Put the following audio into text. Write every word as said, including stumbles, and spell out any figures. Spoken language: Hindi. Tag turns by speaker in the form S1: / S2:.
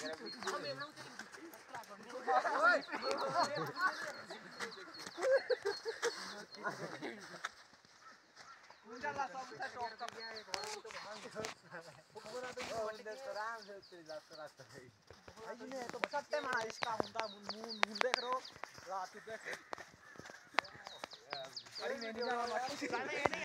S1: उजाला सब से टॉप का गया एक बार तो भाग पूरा तो मंदिर तो राम से तेरी रास्ता रास्ता है भाई ने तो सट्टे में इसका हुंदा मुंह मुंह देख रो रात देख अरे मैं नहीं जाना मत